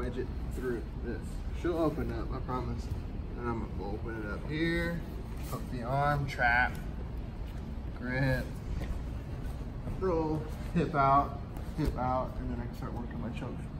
wedge it through this. She'll open up, I promise. And I'm gonna open it up here, hook the arm, trap, grip, roll, hip out, and then I can start working my choke.